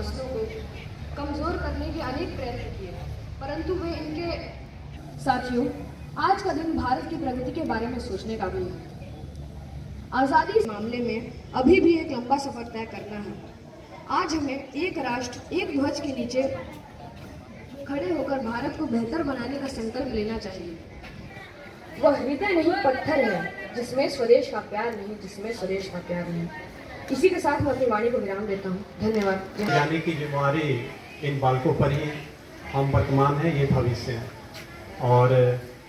फासलों को कमजोर करने के अनेक प्रयत्न किए, परंतु वे इनके साथियों, आज का दिन भारत की प्रगति के बारे में सोचने का भी है। आज़ादी के मामले में अभी भी एक लंबा सफर तय करना है। आज हमें एक राष्ट्र एक ध्वज के नीचे खड़े होकर भारत को बेहतर बनाने का संकल्प लेना चाहिए। वह हृदय नहीं पत्थर है जिसमें स्वदेश का प्यार नहीं, जिसमें स्वदेश का प्यार नहीं। इसी के साथ मैं अपनी वाणी को विराम देता हूँ। धन्यवाद। जाने की जिम्मेवारी इन बालकों पर ही। हम वर्तमान है, ये भविष्य है। और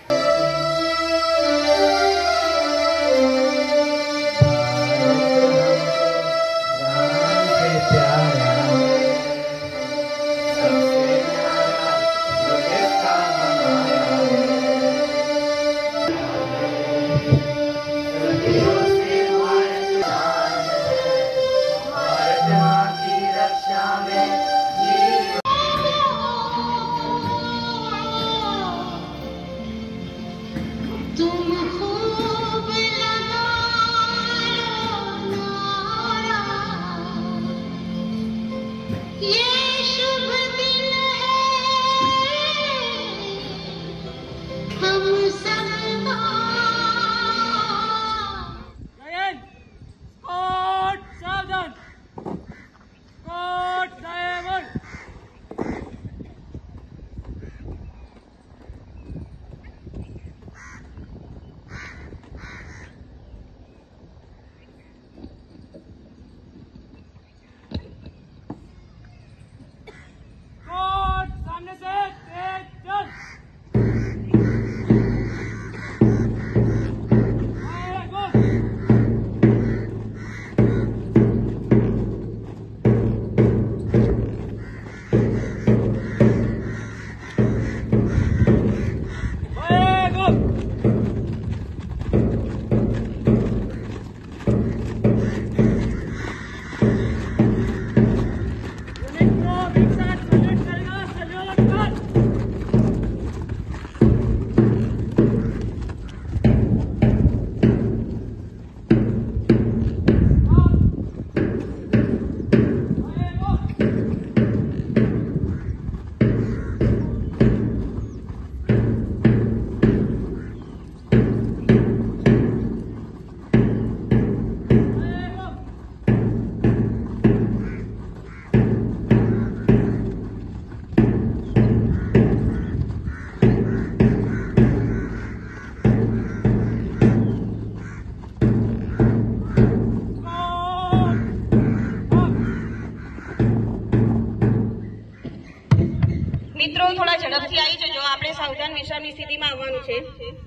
મિત્રો થોડા ઝડપથી આવી જજો, આપણે સાવધાન વિશ્રામની સ્થિતિમાં આવવાનું છે।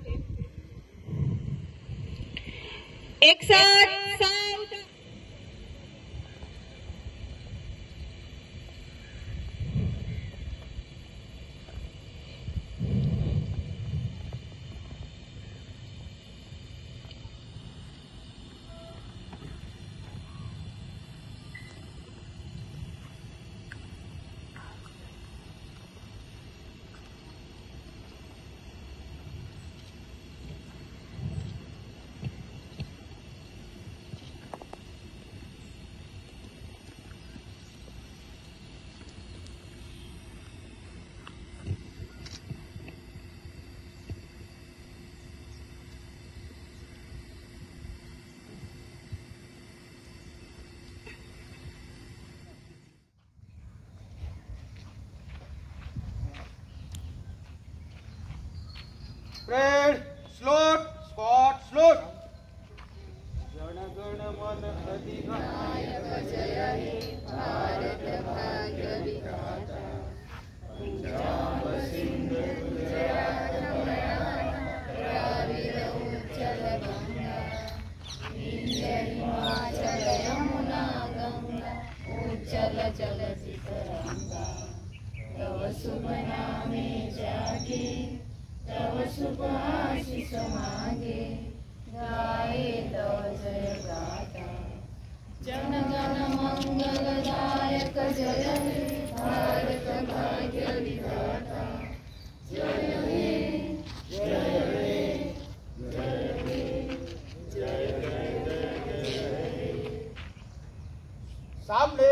એક સાથ Spread, slot, spot, slot. Jana Gana Mana Adhikayaka Jaya He Bharata Bhagya Vikata Punjab Sindhu Gujarat Haryana Dravida Uchala Ganga Vindhya Himachala Yamuna Ganga Uchala Jala Sitaranga Tava Subha Name Jagi तव शुभ आशीष मांगे गाए तव जय गाता जन गण मंगलदायक जय हे भारत भाग्य विधाता जय हे जय हे जय हे जय हे जय हे। सामने